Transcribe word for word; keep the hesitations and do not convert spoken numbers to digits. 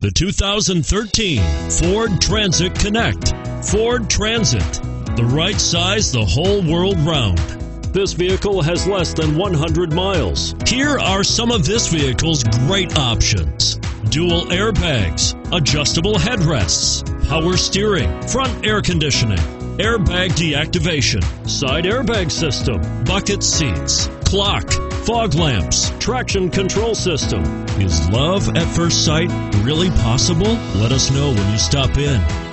The two thousand thirteen Ford Transit Connect. Ford Transit, the right size the whole world round. This vehicle has less than one hundred miles. Here are some of this vehicle's great options: dual airbags, adjustable headrests, power steering, front air conditioning, airbag deactivation, side airbag system, bucket seats, clock, fog lamps, traction control system. Is love at first sight really possible? Let us know when you stop in.